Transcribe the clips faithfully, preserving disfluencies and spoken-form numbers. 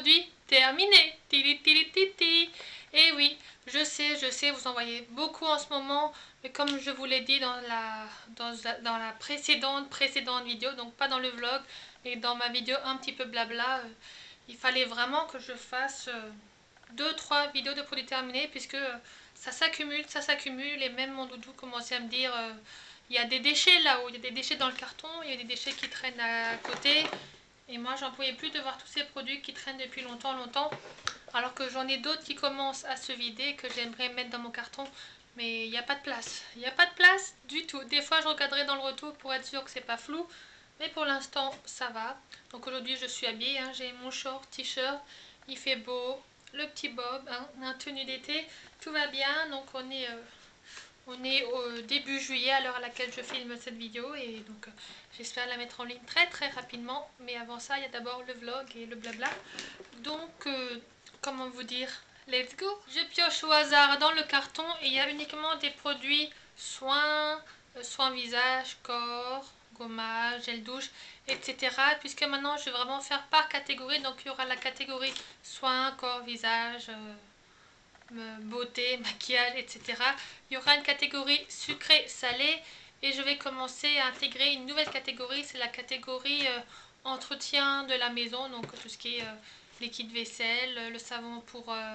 produit terminé. Tili, tili, titi. Et oui, je sais, je sais, vous en voyez beaucoup en ce moment, mais comme je vous l'ai dit dans la, dans, dans la précédente, précédente vidéo, donc pas dans le vlog, mais dans ma vidéo un petit peu blabla, euh, il fallait vraiment que je fasse euh, deux trois vidéos de produits terminés, puisque euh, ça s'accumule, ça s'accumule, et même mon doudou commençait à me dire, euh, il y a des déchets là-haut, il y a des déchets dans le carton, il y a des déchets qui traînent à côté, et moi j'en pouvais plus de voir tous ces produits qui traînent depuis longtemps, longtemps, alors que j'en ai d'autres qui commencent à se vider, que j'aimerais mettre dans mon carton, mais il n'y a pas de place, il n'y a pas de place du tout. Des fois je regarderai dans le retour pour être sûr que c'est pas flou, mais pour l'instant ça va. Donc aujourd'hui je suis habillée, hein, j'ai mon short, t-shirt, il fait beau, le petit bob, hein, un tenue d'été, tout va bien. Donc on est, euh, on est au début juillet à l'heure à laquelle je filme cette vidéo, et donc euh, j'espère la mettre en ligne très très rapidement. Mais avant ça il y a d'abord le vlog et le blabla. Donc euh, comment vous dire, let's go. Je pioche au hasard dans le carton et il y a uniquement des produits soins, euh, soins visage, corps, gommage, gel douche, et cetera. Puisque maintenant je vais vraiment faire par catégorie. Donc il y aura la catégorie soins, corps, visage, euh, beauté, maquillage, et cetera. Il y aura une catégorie sucré, salé, et je vais commencer à intégrer une nouvelle catégorie. C'est la catégorie euh, entretien de la maison. Donc tout ce qui est euh, liquide vaisselle, le savon pour, euh,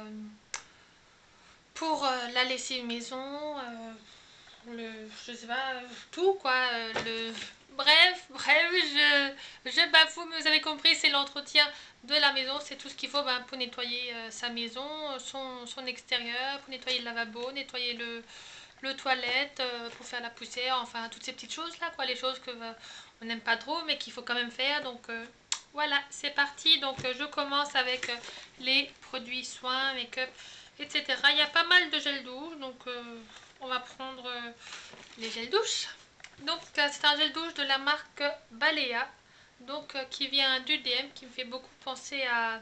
pour euh, la lessive maison, euh, le, je sais pas, euh, tout quoi, euh, le... Bref, bref, je, je bafoue, mais vous avez compris, c'est l'entretien de la maison, c'est tout ce qu'il faut ben, pour nettoyer euh, sa maison, son, son extérieur, pour nettoyer le lavabo, nettoyer le, le toilette, euh, pour faire la poussière, enfin toutes ces petites choses là, quoi, les choses que euh, on n'aime pas trop, mais qu'il faut quand même faire. Donc euh, voilà, c'est parti. Donc euh, je commence avec euh, les produits soins, make-up, et cetera. Il y a pas mal de gel douche, donc euh, on va prendre euh, les gels douche. Donc euh, c'est un gel douche de la marque Balea, donc euh, qui vient du D M, qui me fait beaucoup penser à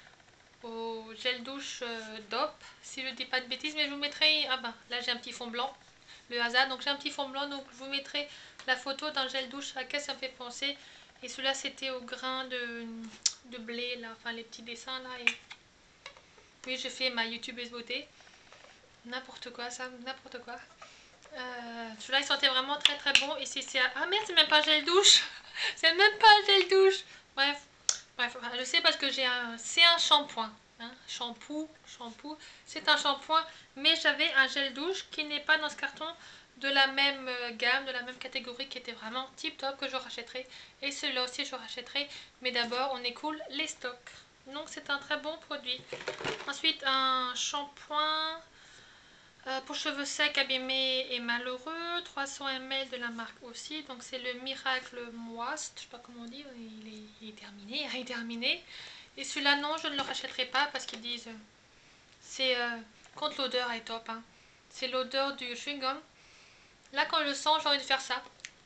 au gel douche euh, D O P, si je dis pas de bêtises. Mais je vous mettrai, ah ben là j'ai un petit fond blanc, le hasard, donc j'ai un petit fond blanc, donc je vous mettrai la photo d'un gel douche à laquelle ça me fait penser. Et celui-là c'était au grain de, de blé là, enfin les petits dessins là. Et oui, je fais ma youtubeuse beauté, n'importe quoi ça, n'importe quoi. Euh, celui-là il sentait vraiment très très bon. Et si c'est, ah merde, c'est même pas un gel douche, c'est même pas un gel douche. Bref, bref, je sais parce que j'ai un, c'est un shampoing. Hein, shampoo, shampoo, c'est un shampoing, mais j'avais un gel douche qui n'est pas dans ce carton, de la même gamme, de la même catégorie, qui était vraiment tip top, que je rachèterai. Et celui-là aussi je rachèterai, mais d'abord on écoule les stocks. Donc c'est un très bon produit. Ensuite un shampoing euh, pour cheveux secs, abîmés et malheureux, trois cents millilitres de la marque aussi. Donc c'est le Miracle Moist, je sais pas comment on dit, il est, il est terminé, il est terminé. Et celui-là non, je ne le rachèterai pas parce qu'ils disent euh, c'est euh, contre l'odeur est top, hein. C'est l'odeur du chewing-gum. Là quand je le sens, j'ai envie de faire ça,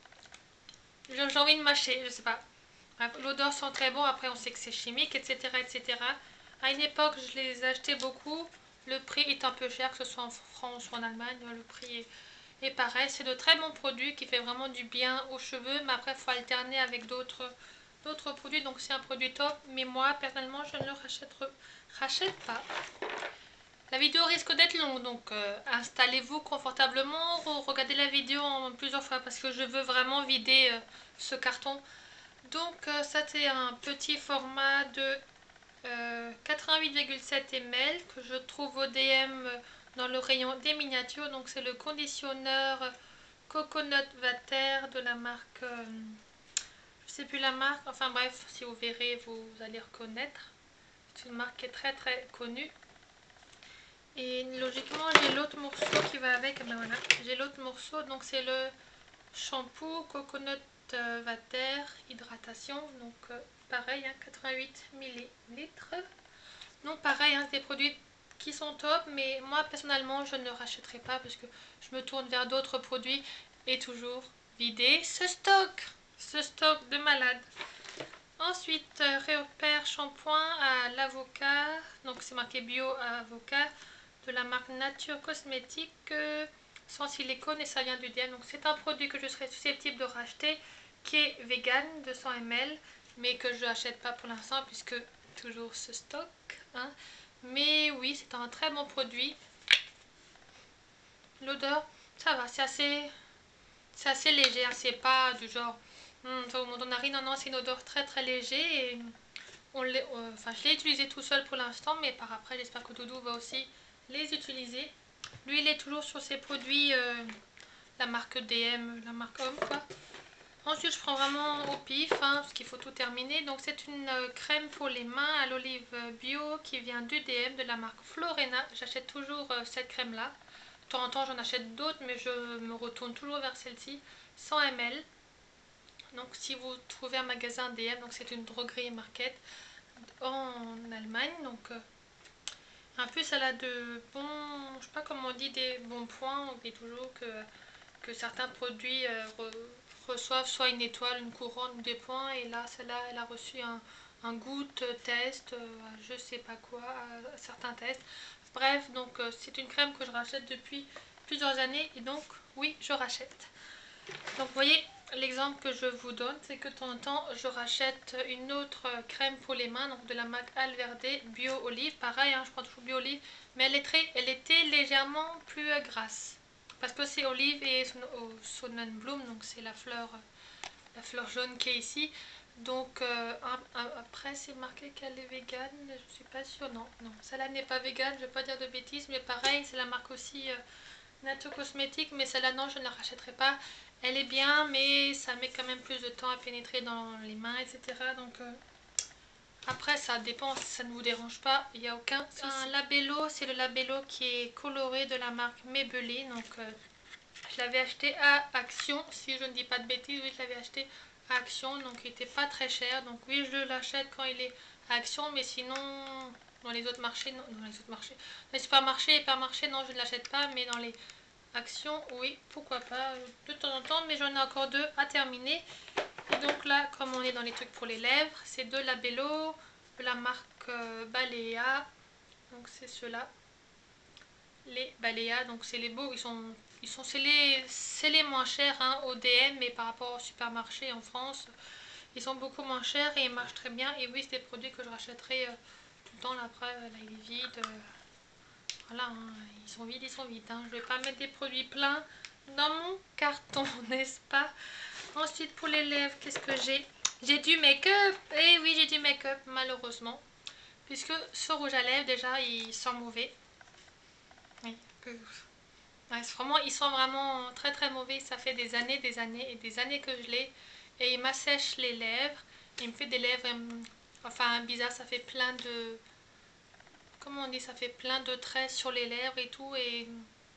j'ai envie de mâcher, je sais pas. L'odeur sent très bon, après on sait que c'est chimique, etc, etc. À une époque je les achetais beaucoup, le prix est un peu cher, que ce soit en France ou en Allemagne, le prix est, est pareil. C'est de très bons produits qui fait vraiment du bien aux cheveux, mais après il faut alterner avec d'autres d'autres produits, donc c'est un produit top. Mais moi personnellement je ne le rachète, rachète pas. La vidéo risque d'être longue, donc euh, installez-vous confortablement, regardez la vidéo en plusieurs fois parce que je veux vraiment vider euh, ce carton. Donc euh, ça c'est un petit format de euh, quatre-vingt-huit virgule sept millilitres que je trouve au D M dans le rayon des miniatures. Donc c'est le conditionneur Coconut Water de la marque, euh, je sais plus la marque, enfin bref, si vous verrez vous, vous allez reconnaître. C'est une marque qui est très très connue. Et logiquement j'ai l'autre morceau qui va avec, ben voilà, j'ai l'autre morceau, donc c'est le shampoo Coconut Water hydratation, donc euh, pareil, hein, quatre-vingt-huit millilitres. Donc pareil, hein, des produits qui sont top, mais moi personnellement je ne le rachèterai pas parce que je me tourne vers d'autres produits et toujours vider ce stock, ce stock de malade. Ensuite, euh, Repère shampoing à l'avocat, donc c'est marqué bio à avocat, de la marque Nature Cosmétique, euh, sans silicone, et ça vient du D M. Donc c'est un produit que je serais susceptible de racheter, qui est vegan, deux cents millilitres, mais que je n'achète pas pour l'instant puisque toujours ce stock, hein. Mais oui, c'est un très bon produit. L'odeur, ça va, c'est assez, c'est assez léger, hein. C'est pas du genre, hum, ça remonte aux narines. Non, non, c'est une odeur très très léger. Et on l'est, euh, enfin, je l'ai utilisé tout seul pour l'instant, mais par après, j'espère que Doudou va aussi les utiliser. Lui, il est toujours sur ses produits, euh, la marque D M, la marque Homme, quoi. Ensuite, je prends vraiment au pif, hein, parce qu'il faut tout terminer. Donc, c'est une euh, crème pour les mains à l'olive bio qui vient du D M de la marque Florena. J'achète toujours euh, cette crème-là. De temps en temps, j'en achète d'autres, mais je me retourne toujours vers celle-ci, cent millilitres. Donc, si vous trouvez un magasin D M, donc c'est une droguerie market en Allemagne. Donc, euh, en plus, elle a de bons, je sais pas comment on dit, des bons points. On dit toujours que, que certains produits euh, re, reçoivent soit une étoile, une couronne ou des points. Et là, celle-là, elle a reçu un, un good test, euh, je sais pas quoi, à certains tests. Bref, donc euh, c'est une crème que je rachète depuis plusieurs années. Et donc, oui, je rachète. Donc, vous voyez, l'exemple que je vous donne, c'est que de temps en temps, je rachète une autre crème pour les mains, donc de la marque Alverde Bio Olive. Pareil, hein, je prends toujours Bio Olive, mais elle, est très, elle était légèrement plus grasse. Parce que c'est olive et Sonnenblume, donc c'est la fleur, la fleur jaune qui est ici. Donc euh, un, un, après, c'est marqué qu'elle est végane, je suis pas sûre. Non, non, celle-là n'est pas végane, je ne vais pas dire de bêtises, mais pareil, c'est la marque aussi euh, Nato Cosmétique, mais celle-là, non, je ne la rachèterai pas. Elle est bien, mais ça met quand même plus de temps à pénétrer dans les mains, et cetera. Donc euh, après, ça dépend, si ça ne vous dérange pas, il n'y a aucun souci. Un labello, c'est le labello qui est coloré de la marque Maybelline. Donc euh, je l'avais acheté à Action, si je ne dis pas de bêtises, oui, je l'avais acheté à Action, donc il n'était pas très cher. Donc oui, je l'achète quand il est à Action, mais sinon, dans les autres marchés, non, dans les autres marchés, dans les supermarchés et hypermarchés, non, je ne l'achète pas, mais dans les Action, oui, pourquoi pas, de temps en temps, mais j'en ai encore deux à terminer. Et donc là, comme on est dans les trucs pour les lèvres, c'est deux labello de la marque euh, Balea. Donc c'est ceux-là, les Balea. Donc c'est les beaux, ils sont, ils sont c'est les, c'est les moins chers, hein, au D M, mais par rapport au supermarché en France, ils sont beaucoup moins chers et ils marchent très bien. Et oui, c'est des produits que je rachèterai euh, tout le temps. Là, après, là, il est vide. Euh, Voilà, hein, ils sont vides, ils sont vides. Hein. Je ne vais pas mettre des produits pleins dans mon carton, n'est-ce pas? Ensuite, pour les lèvres, qu'est-ce que j'ai? J'ai du make-up. Eh oui, j'ai du make-up, malheureusement. Puisque ce rouge à lèvres, déjà, il sent mauvais. Oui, que... ouais, vraiment, il sent vraiment très très mauvais. Ça fait des années, des années et des années que je l'ai. Et il m'assèche les lèvres. Il me fait des lèvres, enfin, bizarre, ça fait plein de... Comment on dit? Ça fait plein de traits sur les lèvres et tout. Et...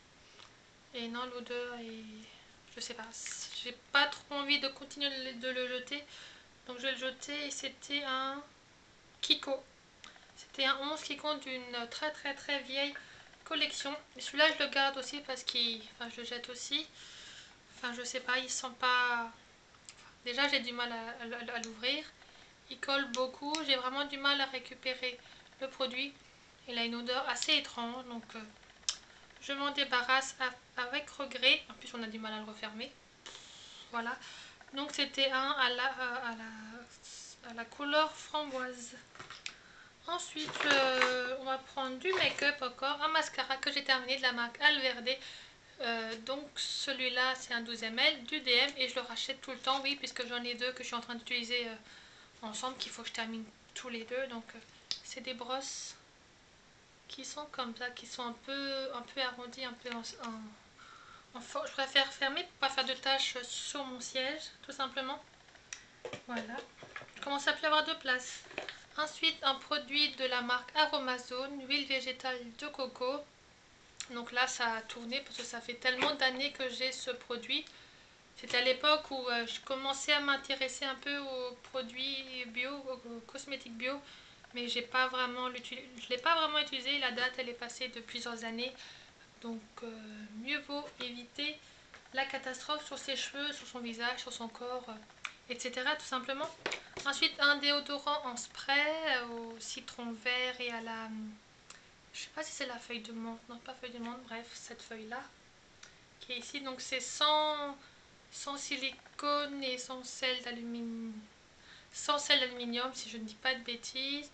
Et non, l'odeur est... Je sais pas. J'ai pas trop envie de continuer de le jeter. Donc je vais le jeter. Et c'était un Kiko. C'était un onze Kiko d'une très très très vieille collection. Et celui-là, je le garde aussi parce qu'il... Enfin, je le jette aussi. Enfin, je sais pas, il sent pas... Déjà, j'ai du mal à, à, à l'ouvrir. Il colle beaucoup. J'ai vraiment du mal à récupérer le produit. Il a une odeur assez étrange. Donc... Euh, je m'en débarrasse avec regret. En plus, on a du mal à le refermer. Voilà. Donc, c'était un à la, à la, à la couleur framboise. Ensuite, euh, on va prendre du make-up encore. Un mascara que j'ai terminé de la marque Alverde. Euh, donc, celui-là, c'est un douze millilitres du D M. Et je le rachète tout le temps, oui, puisque j'en ai deux que je suis en train d'utiliser euh, ensemble. Qu'il faut que je termine tous les deux. Donc, euh, c'est des brosses qui sont comme ça, qui sont un peu, un peu arrondies, un peu en, en, en for... Je préfère fermer pour pas faire de taches sur mon siège, tout simplement. Voilà. Je commence à plus avoir de place. Ensuite, un produit de la marque Aromazone, huile végétale de coco. Donc là, ça a tourné parce que ça fait tellement d'années que j'ai ce produit. C'était à l'époque où euh, je commençais à m'intéresser un peu aux produits bio, aux cosmétiques bio. Mais j'ai pas vraiment je ne l'ai pas vraiment utilisé. La date, elle est passée de plusieurs années. Donc, euh, mieux vaut éviter la catastrophe sur ses cheveux, sur son visage, sur son corps, euh, et cetera. Tout simplement. Ensuite, un déodorant en spray euh, au citron vert et à la... Je sais pas si c'est la feuille de menthe. Non, pas feuille de menthe. Bref, cette feuille-là qui est ici. Donc, c'est sans, sans silicone et sans sel d'aluminium. Sans sel d'aluminium, si je ne dis pas de bêtises.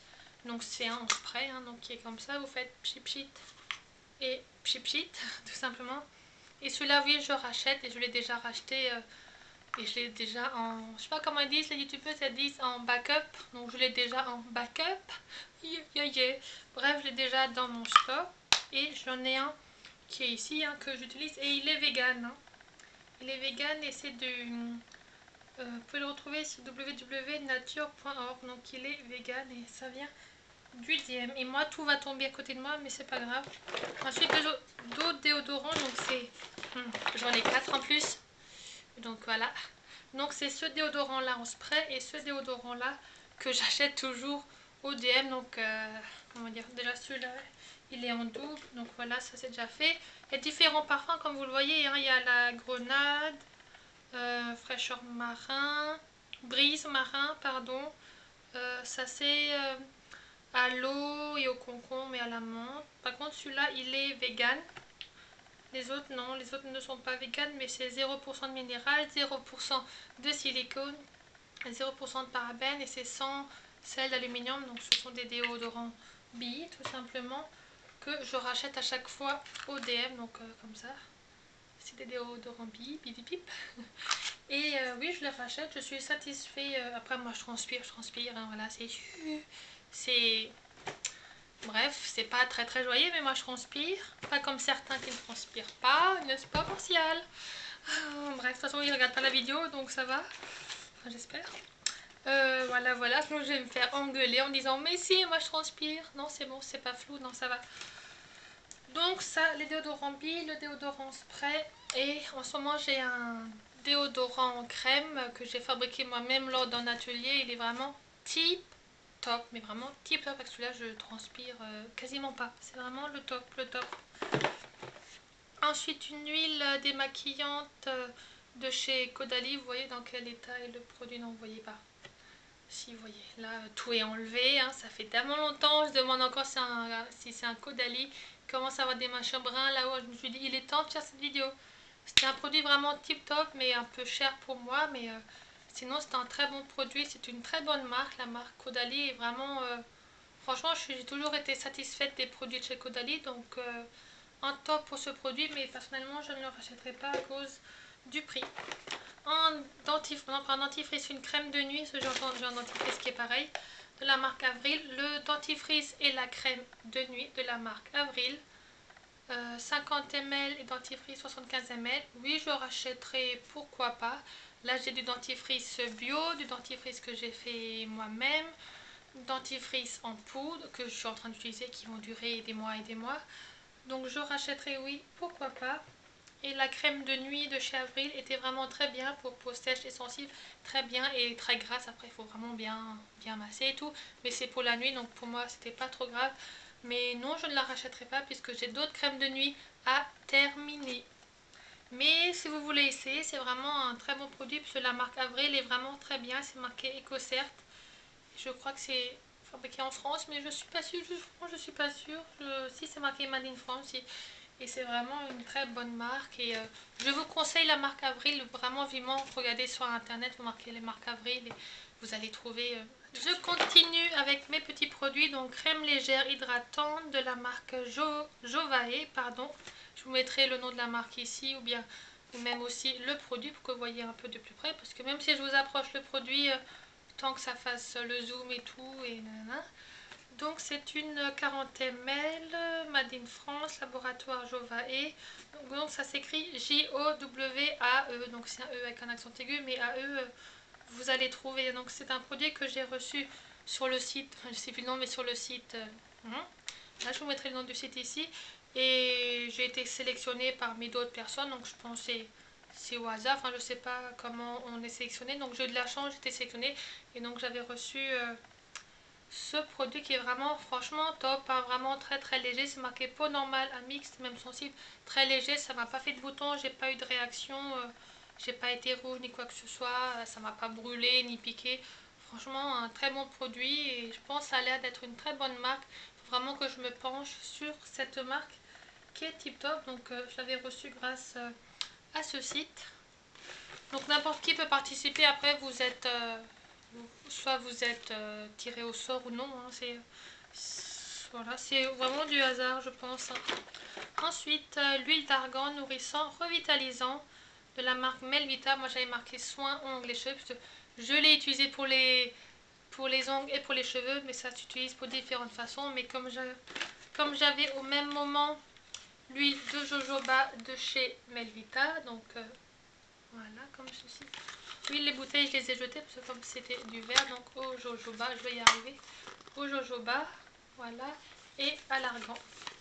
Donc c'est un en spray, hein, donc qui est comme ça, vous faites pchit pchit et pchit pchit, tout simplement. Et celui-là, oui, je rachète et je l'ai déjà racheté euh, et je l'ai déjà en, je sais pas comment ils disent, les youtubeurs, elles disent en backup, donc je l'ai déjà en backup, yeah, yeah, yeah. Bref, je l'ai déjà dans mon stock et j'en ai un qui est ici, hein, que j'utilise et il est vegan, hein. Il est vegan et c'est du... Euh, vous pouvez le retrouver sur w w w point nature point org. Donc il est vegan et ça vient du D M. Et moi tout va tomber à côté de moi mais c'est pas grave. Ensuite d'autres déodorants. Donc c'est... Hmm, j'en ai quatre en plus. Donc voilà. Donc c'est ce déodorant là en spray et ce déodorant là que j'achète toujours au D M. Donc euh, comment dire, déjà celui-là il est en double. Donc voilà, ça c'est déjà fait. Il y a différents parfums comme vous le voyez, hein. Il y a la grenade, euh, fraîcheur marin, brise marin, pardon. Euh, ça c'est euh, à l'eau et au concombre et à la menthe. Par contre celui-là il est vegan. Les autres non, les autres ne sont pas vegan mais c'est zéro pour cent de minéral, zéro pour cent de silicone, zéro pour cent de parabènes et c'est sans sel d'aluminium. Donc ce sont des déodorants billes tout simplement que je rachète à chaque fois au D M. Donc euh, comme ça. C'est des déodorants bip, bip, bip. Et euh, oui, je les rachète, je suis satisfait. Euh, après, moi, je transpire, je transpire. Hein, voilà, c'est... C'est... Bref, c'est pas très très joyeux, mais moi, je transpire. Pas comme certains qui ne transpirent pas, n'est-ce pas, Martial? Bref, de toute façon, ils regardent pas la vidéo, donc ça va. Enfin, j'espère. Euh, voilà, voilà. Sinon, je vais me faire engueuler en disant, mais si, moi, je transpire. Non, c'est bon, c'est pas flou, non, ça va. Donc ça, les déodorants billes, le déodorant spray et en ce moment j'ai un déodorant en crème que j'ai fabriqué moi-même lors d'un atelier. Il est vraiment tip top, mais vraiment tip top parce que celui-là je transpire euh, quasiment pas. C'est vraiment le top, le top. Ensuite une huile démaquillante de chez Caudalie. Vous voyez dans quel état est le produit? Non, vous voyez pas. Si vous voyez, là tout est enlevé, hein, ça fait tellement longtemps, je demande encore si, un, si c'est un Caudalie, il commence à avoir des machins bruns là-haut, je me suis dit il est temps de faire cette vidéo. C'était un produit vraiment tip top mais un peu cher pour moi, mais euh, sinon c'est un très bon produit, c'est une très bonne marque, la marque Caudalie est vraiment, euh, franchement j'ai toujours été satisfaite des produits de chez Caudalie, donc euh, un top pour ce produit, mais personnellement je ne le rachèterai pas à cause du prix. En dentifrice, non pas un dentifrice, une crème de nuit, ce genre j'ai un dentifrice qui est pareil, de la marque Avril. Le dentifrice et la crème de nuit de la marque Avril. Euh, cinquante millilitres et dentifrice soixante-quinze millilitres. Oui, je rachèterai, pourquoi pas. Là, j'ai du dentifrice bio, du dentifrice que j'ai fait moi-même, dentifrice en poudre que je suis en train d'utiliser qui vont durer des mois et des mois. Donc, je rachèterai, oui, pourquoi pas. Et la crème de nuit de chez Avril était vraiment très bien pour peau sèche et sensible, très bien et très grasse. Après, il faut vraiment bien, bien masser et tout. Mais c'est pour la nuit, donc pour moi, c'était pas trop grave. Mais non, je ne la rachèterai pas puisque j'ai d'autres crèmes de nuit à terminer. Mais si vous voulez essayer, c'est vraiment un très bon produit puisque la marque Avril est vraiment très bien. C'est marqué EcoCert. Je crois que c'est fabriqué en France, mais je suis pas sûre. Je, je suis pas sûre. Je, si c'est marqué Made in France, si, et c'est vraiment une très bonne marque et euh, je vous conseille la marque Avril vraiment vivement. Regardez sur internet, vous marquez les marques Avril et vous allez trouver. Euh, je continue avec mes petits produits, donc crème légère hydratante de la marque jo, Jovae, pardon. Je vous mettrai le nom de la marque ici ou bien ou même aussi le produit pour que vous voyez un peu de plus près parce que même si je vous approche le produit, euh, tant que ça fasse le zoom et tout et nanana. Donc c'est une quarante millilitres, Made in France, laboratoire Jovae. Donc, donc ça s'écrit J O W A E, donc c'est un E avec un accent aigu, mais A E vous allez trouver. Donc c'est un produit que j'ai reçu sur le site, je ne sais plus le nom, mais sur le site. Hein. Là je vous mettrai le nom du site ici. Et j'ai été sélectionnée parmi d'autres personnes, donc je pense que c'est au hasard, enfin je sais pas comment on est sélectionné. Donc j'ai eu de la chance, j'ai été sélectionnée et donc j'avais reçu... Euh, ce produit qui est vraiment franchement top, hein, vraiment très très léger, c'est marqué peau normale à mixte, même sensible, très léger, ça m'a pas fait de boutons, j'ai pas eu de réaction, euh, j'ai pas été rouge ni quoi que ce soit, ça m'a pas brûlé ni piqué, franchement un très bon produit et je pense que ça a l'air d'être une très bonne marque, il faut vraiment que je me penche sur cette marque qui est tip top, donc euh, je l'avais reçu grâce euh, à ce site. Donc n'importe qui peut participer, après vous êtes... Euh, soit vous êtes euh, tiré au sort ou non, hein, c'est voilà, c'est vraiment du hasard je pense. Ensuite, euh, l'huile d'argan nourrissant revitalisant de la marque Melvita. Moi j'avais marqué soins ongles et cheveux parce que je l'ai utilisé pour les, pour les ongles et pour les cheveux, mais ça s'utilise pour différentes façons. Mais comme j'avais au même moment l'huile de jojoba de chez Melvita, donc euh, voilà, comme ceci. Oui, les bouteilles, je les ai jetées parce que comme c'était du verre, donc au jojoba, je vais y arriver, au jojoba, voilà, et à l'argan.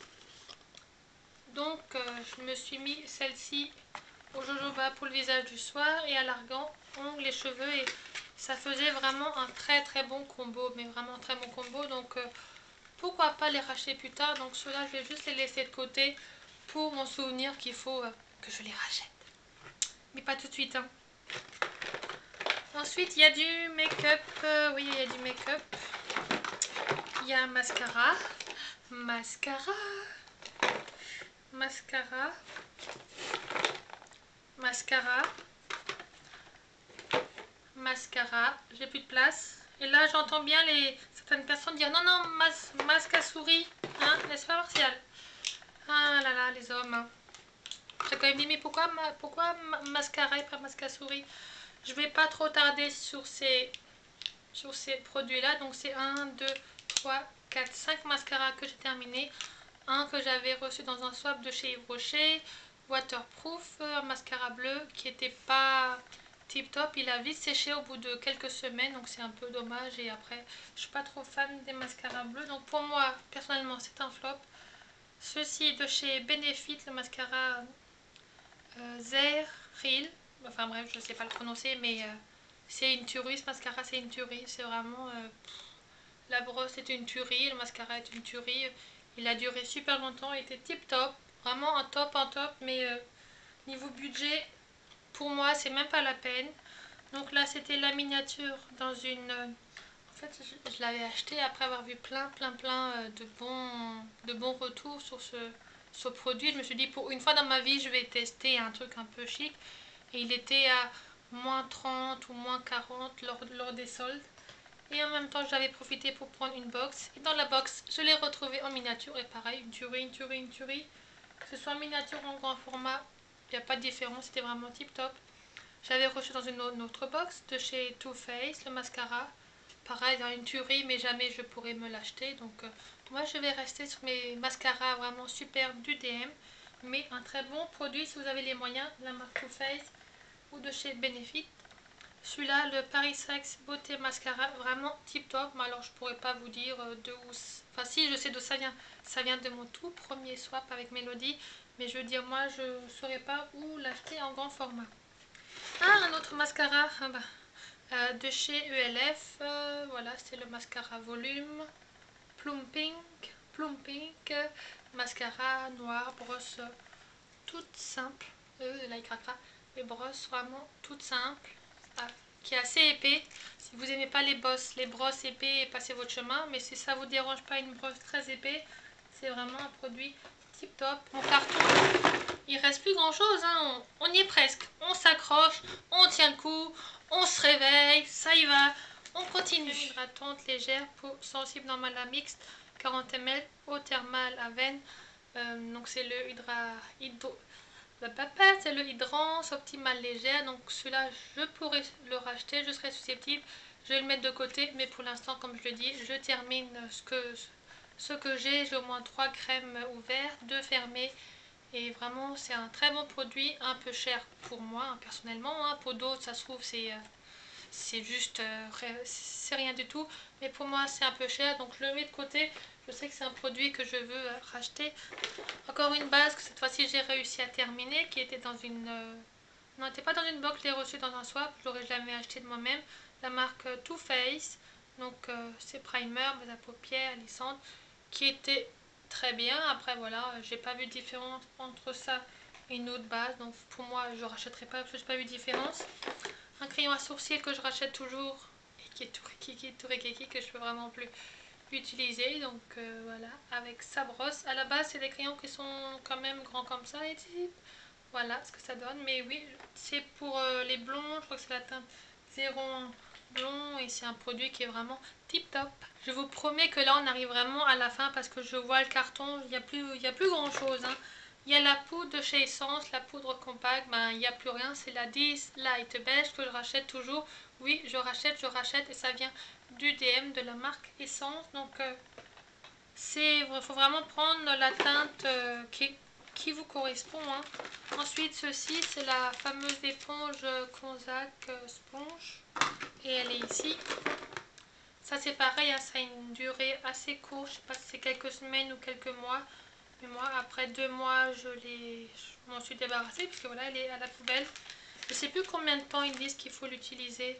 Donc, euh, je me suis mis celle-ci au jojoba pour le visage du soir et à l'argan, ongles et cheveux, et ça faisait vraiment un très très bon combo, mais vraiment très bon combo, donc euh, pourquoi pas les racheter plus tard. Donc ceux-là, je vais juste les laisser de côté pour m'en souvenir qu'il faut euh, que je les rachète. Mais pas tout de suite, hein. Ensuite, il y a du make-up. Euh, oui, il y a du make-up. Il y a un mascara. Mascara. Mascara. Mascara. Mascara. J'ai plus de place. Et là, j'entends bien les certaines personnes dire non, non, mas masque à souris. Hein, n'est-ce pas, Martial? Ah là là, les hommes. Hein. J'ai quand même dit, mais pourquoi, pourquoi mascara et pas masque à souris? Je vais pas trop tarder sur ces, sur ces produits-là. Donc, c'est un, deux, trois, quatre, cinq mascaras que j'ai terminé. Un que j'avais reçu dans un swap de chez Yves Rocher. Waterproof, un mascara bleu qui était pas tip top. Il a vite séché au bout de quelques semaines. Donc, c'est un peu dommage. Et après, je suis pas trop fan des mascaras bleus. Donc, pour moi, personnellement, c'est un flop. Ceci de chez Benefit, le mascara euh, Zeril. Enfin bref, je sais pas le prononcer, mais euh, c'est une tuerie. Ce mascara, c'est une tuerie. C'est vraiment... Euh, la brosse est une tuerie, le mascara est une tuerie. Il a duré super longtemps, il était tip top. Vraiment un top, un top, mais euh, niveau budget, pour moi, c'est même pas la peine. Donc là, c'était la miniature dans une... Euh, en fait, je, je l'avais acheté après avoir vu plein, plein, plein euh, de bons, de bons retours sur ce, ce produit. Je me suis dit, pour une fois dans ma vie, je vais tester un truc un peu chic. Et il était à moins trente ou moins quarante lors, lors des soldes. Et en même temps, j'avais profité pour prendre une box. Et dans la box, je l'ai retrouvé en miniature. Et pareil, une tuerie, une tuerie, une tuerie. Que ce soit en miniature ou en grand format, il n'y a pas de différence. C'était vraiment tip top. J'avais reçu dans une autre box de chez Too Faced le mascara. Pareil, dans une tuerie, mais jamais je pourrais me l'acheter. Donc, euh, moi, je vais rester sur mes mascaras vraiment super du D M. Mais un très bon produit si vous avez les moyens. La marque Too Faced ou de chez Benefit. Celui-là, le Paris Saxe Beauté Mascara, vraiment tip top. Mais alors, je pourrais pas vous dire de où... Enfin, si, je sais d'où ça vient. Ça vient de mon tout premier swap avec Mélodie. Mais je veux dire, moi, je ne saurais pas où l'acheter en grand format. Ah, un autre mascara ah bah, euh, de chez E L F. Euh, voilà, c'est le mascara volume. Plumping. Plumping. Mascara noir, brosse toute simple. Euh, là, il craquera. Les brosses vraiment toutes simples. Ah, qui est assez épais. Si vous n'aimez pas les brosses, les brosses épais, passez votre chemin. Mais si ça vous dérange pas une brosse très épais, c'est vraiment un produit tip top. Mon carton, il reste plus grand chose. Hein. On, on y est presque. On s'accroche, on tient le coup, on se réveille, ça y va. On continue. Hydratante légère, peau sensible normale à mixte, quarante millilitres, eau thermale à veine. Euh, donc c'est le hydra, hydro, c'est le hydrant optimal légère. Donc celui-là, je pourrais le racheter, je serais susceptible. Je vais le mettre de côté, mais pour l'instant, comme je le dis, je termine ce que, ce que j'ai. J'ai au moins trois crèmes ouvertes, deux fermées. Et vraiment, c'est un très bon produit, un peu cher pour moi, hein, personnellement. Hein. Pour d'autres, ça se trouve, c'est... Euh, c'est juste, euh, c'est rien du tout, mais pour moi c'est un peu cher, donc je le mets de côté. Je sais que c'est un produit que je veux euh, racheter. Encore une base que cette fois-ci j'ai réussi à terminer, qui était dans une... Euh, non, n'était pas dans une box, je l'ai reçue dans un swap, je l'aurais jamais acheté de moi-même. La marque euh, Too Faced, donc euh, c'est primer, base à paupières, lissante, qui était très bien. Après voilà, j'ai pas vu de différence entre ça et une autre base, donc pour moi je rachèterai pas parce que j'ai pas vu de différence. Un crayon à sourcils que je rachète toujours et qui est tout rikiki, tout rikiki, que je peux vraiment plus utiliser. Donc euh, voilà, avec sa brosse. À la base, c'est des crayons qui sont quand même grands comme ça. Et voilà ce que ça donne. Mais oui, c'est pour euh, les blonds. Je crois que c'est la teinte zéro blond et c'est un produit qui est vraiment tip top. Je vous promets que là on arrive vraiment à la fin parce que je vois le carton, il n'y a plus, il y a plus grand chose. Hein. Il y a la poudre de chez Essence, la poudre compacte, ben il n'y a plus rien, c'est la dix Light Beige que je rachète toujours. Oui, je rachète, je rachète et ça vient du D M de la marque Essence. Donc euh, c'est, faut vraiment prendre la teinte euh, qui, qui vous correspond. Hein. Ensuite, ceci c'est la fameuse éponge Conzac euh, Sponge et elle est ici. Ça c'est pareil, hein, ça a une durée assez courte, je sais pas si c'est quelques semaines ou quelques mois. Mais moi, après deux mois, je l'ai, je m'en suis débarrassée puisque voilà, elle est à la poubelle. Je sais plus combien de temps ils disent qu'il faut l'utiliser.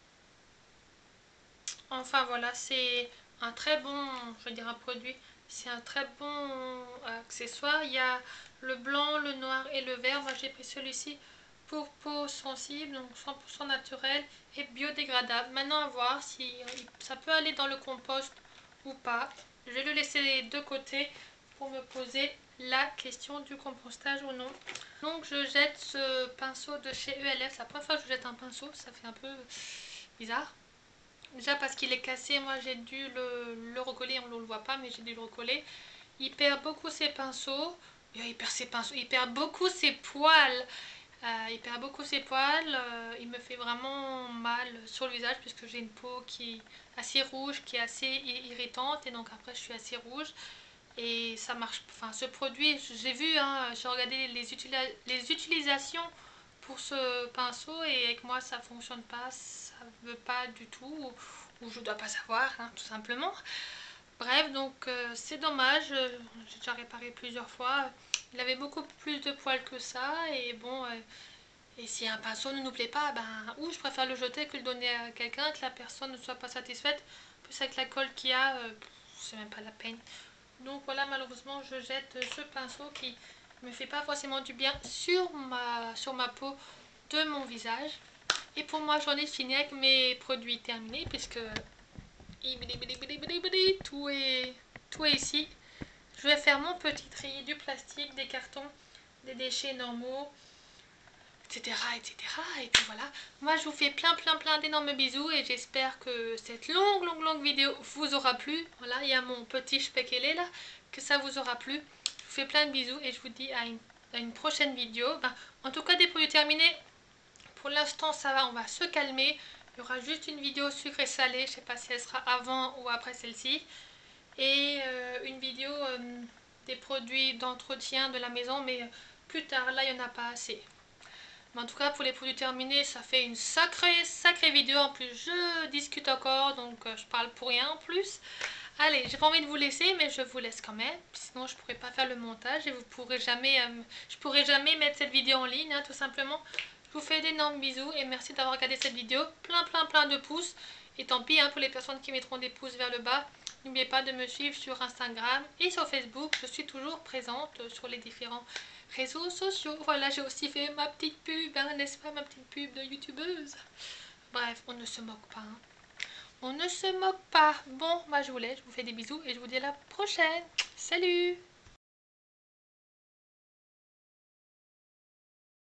Enfin voilà, c'est un très bon, je veux dire un produit, c'est un très bon accessoire. Il y a le blanc, le noir et le vert. Moi j'ai pris celui-ci pour peau sensible, donc cent pour cent naturel et biodégradable. Maintenant à voir si ça peut aller dans le compost ou pas. Je vais le laisser de côté pour me poser la question du compostage ou non. Donc je jette ce pinceau de chez E L F. C'est la première fois que je jette un pinceau, ça fait un peu bizarre. Déjà parce qu'il est cassé, moi j'ai dû le, le recoller, on ne le voit pas mais j'ai dû le recoller. Il perd beaucoup ses pinceaux, il perd ses pinceaux, il perd beaucoup ses poils. Euh, il perd beaucoup ses poils, euh, il me fait vraiment mal sur le visage puisque j'ai une peau qui est assez rouge, qui est assez irritante et donc après je suis assez rouge et ça marche. Enfin ce produit, j'ai vu, hein, j'ai regardé les, utili les utilisations pour ce pinceau et avec moi ça fonctionne pas, ça veut pas du tout ou, ou je dois pas savoir, hein, tout simplement. Bref, donc euh, c'est dommage, j'ai déjà réparé plusieurs fois. Il avait beaucoup plus de poils que ça et bon, euh, et si un pinceau ne nous plaît pas, ben ou je préfère le jeter que le donner à quelqu'un, que la personne ne soit pas satisfaite. Plus avec la colle qu'il y a, euh, c'est même pas la peine. Donc voilà, malheureusement, je jette ce pinceau qui me fait pas forcément du bien sur ma, sur ma peau de mon visage. Et pour moi, j'en ai fini avec mes produits terminés puisque tout est, tout est ici. Je vais faire mon petit tri du plastique, des cartons, des déchets normaux, et cetera, et cetera. Et puis voilà, moi je vous fais plein plein plein d'énormes bisous et j'espère que cette longue longue longue vidéo vous aura plu. Voilà, il y a mon petit spekelé là, que ça vous aura plu. Je vous fais plein de bisous et je vous dis à une, à une prochaine vidéo. Ben, en tout cas, des produits terminés. Pour l'instant, ça va, on va se calmer. Il y aura juste une vidéo sucré salé. Je sais pas si elle sera avant ou après celle-ci. Et euh, une vidéo euh, des produits d'entretien de la maison, mais plus tard. Là, il n'y en a pas assez. Mais en tout cas, pour les produits terminés, ça fait une sacrée, sacrée vidéo. En plus, je discute encore, donc euh, je parle pour rien en plus. Allez, j'ai pas envie de vous laisser, mais je vous laisse quand même. Sinon, je pourrais pas faire le montage et vous pourrez jamais, euh, je pourrais jamais mettre cette vidéo en ligne, hein, tout simplement. Je vous fais d'énormes bisous et merci d'avoir regardé cette vidéo. Plein, plein, plein de pouces. Et tant pis hein, pour les personnes qui mettront des pouces vers le bas. N'oubliez pas de me suivre sur Instagram et sur Facebook. Je suis toujours présente sur les différents réseaux sociaux. Voilà, j'ai aussi fait ma petite pub, hein, n'est-ce pas, ma petite pub de youtubeuse. Bref, on ne se moque pas. Hein. On ne se moque pas. Bon, moi je vous laisse, je vous fais des bisous et je vous dis à la prochaine. Salut!